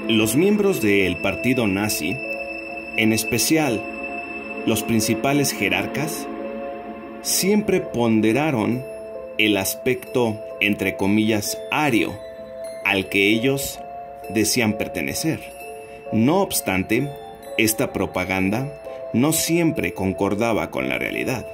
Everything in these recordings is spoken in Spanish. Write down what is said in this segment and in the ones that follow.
Los miembros del partido nazi, en especial los principales jerarcas, siempre ponderaron el aspecto, entre comillas, ario, al que ellos decían pertenecer. No obstante, esta propaganda no siempre concordaba con la realidad.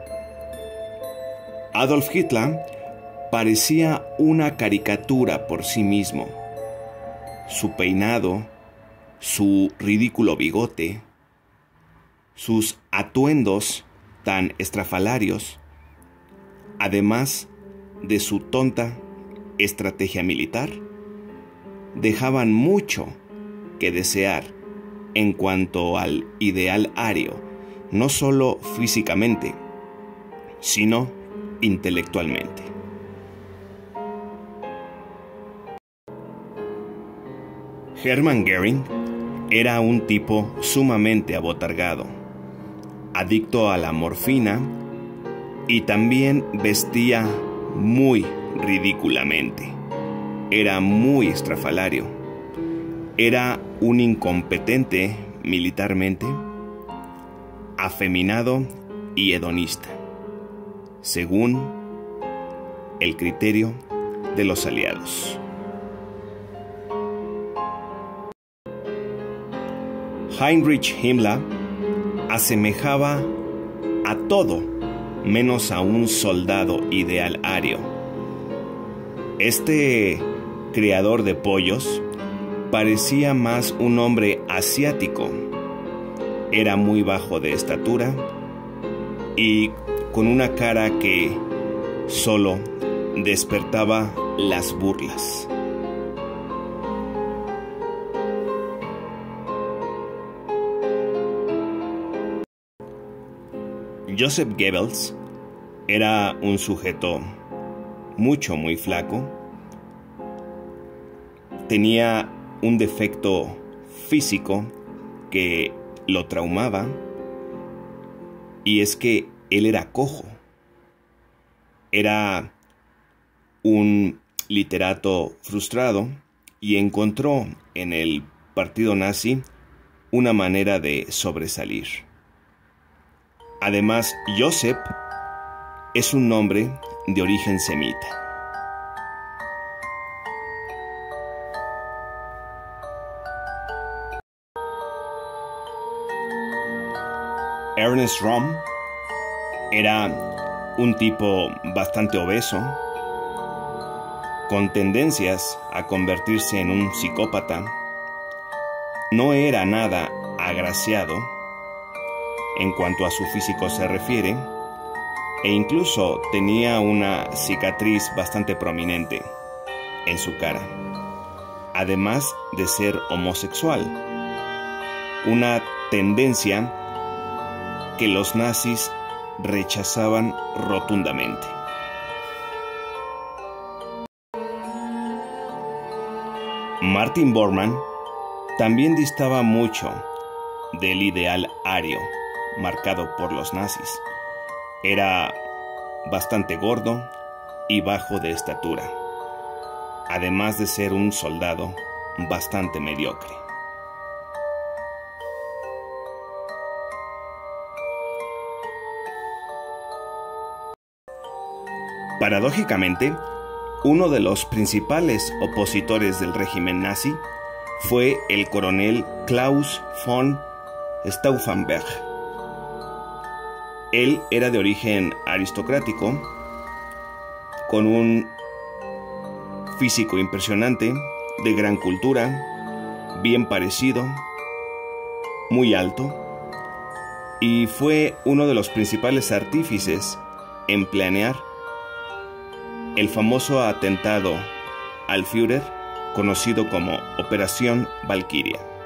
Adolf Hitler parecía una caricatura por sí mismo. Su peinado, su ridículo bigote, sus atuendos tan estrafalarios, además de su tonta estrategia militar, dejaban mucho que desear en cuanto al ideal ario, no solo físicamente, sino intelectualmente. Hermann Göring era un tipo sumamente abotargado, adicto a la morfina y también vestía muy ridículamente. Era muy estrafalario. Era un incompetente militarmente, afeminado y hedonista, según el criterio de los aliados. Heinrich Himmler asemejaba a todo menos a un soldado ideal ario. Este criador de pollos parecía más un hombre asiático. Era muy bajo de estatura y con una cara que solo despertaba las burlas. Joseph Goebbels era un sujeto muy flaco. Tenía un defecto físico que lo traumaba, y es que él era cojo. Era un literato frustrado y encontró en el partido nazi una manera de sobresalir. Además, Joseph es un nombre de origen semita. Ernest Röhm era un tipo bastante obeso, con tendencias a convertirse en un psicópata. No era nada agraciado en cuanto a su físico se refiere, e incluso tenía una cicatriz bastante prominente en su cara, además de ser homosexual, una tendencia que los nazis rechazaban rotundamente. Martin Bormann también distaba mucho del ideal ario marcado por los nazis. Era bastante gordo y bajo de estatura, además de ser un soldado bastante mediocre. Paradójicamente, uno de los principales opositores del régimen nazi fue el coronel Klaus von Stauffenberg. Él era de origen aristocrático, con un físico impresionante, de gran cultura, bien parecido, muy alto, y fue uno de los principales artífices en planear el famoso atentado al Führer, conocido como Operación Valquiria.